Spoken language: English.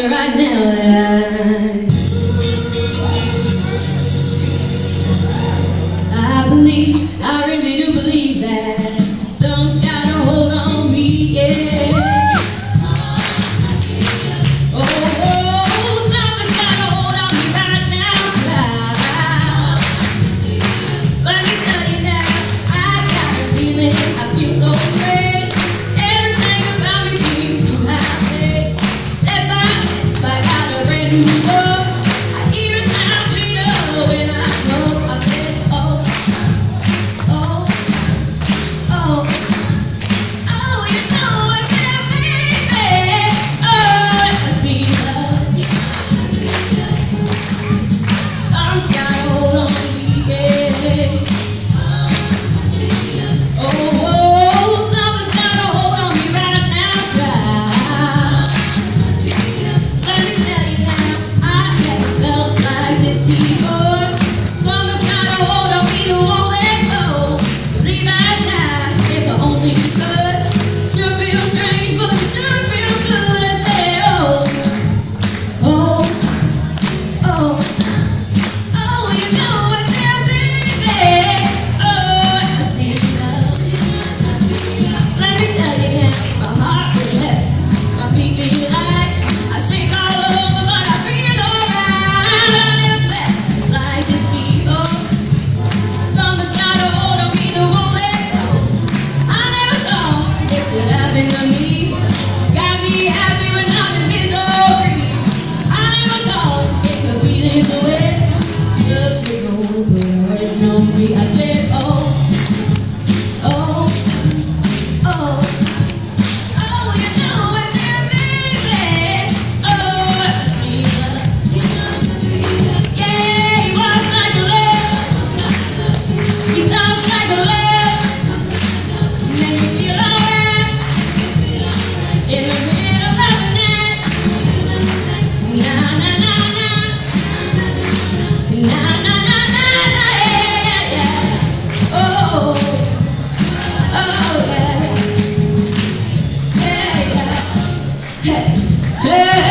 you right now that I believe, I really do believe that someone's got a hold on me, yeah. Oh, something's got a hold on me right now, child. Let me tell you now, I got a feeling, I feel so great. Everything about me seems so happy. Step by step, I got a brand new love. I hear it sound sweeter when I talk. I say, oh, oh, oh, oh, you know I said, baby, oh, it must be love. Someone's got a hold on me, yeah. Oh, something's got a hold on me right now, child. Let me tell you now, I never felt like this before. Someone's got a hold on me who won't let go. Believe I'd die if I only could. Sure feels strange, but it sure feels good. I say, oh, oh, oh, oh, you know I said, baby, oh, it must be love. Let me tell you now, my heart is heavy, my feet feel light. I shake all over, but I feel alright. I never felt like this before. Someone's got a hold on me that won't let go. I never thought this could happen to me. Got me happy when I'm in misery. I never thought it could be this way. Love should go, but hurting on me. I said, oh, oh, oh, oh, you know I said, baby, oh, it must be love. Yeah, you walk like a love, you talk like a love, make me feel alright in the middle of the night. Na na na na, na na na na na, yeah yeah yeah. Oh, oh yeah, yeah yeah. Hey, hey.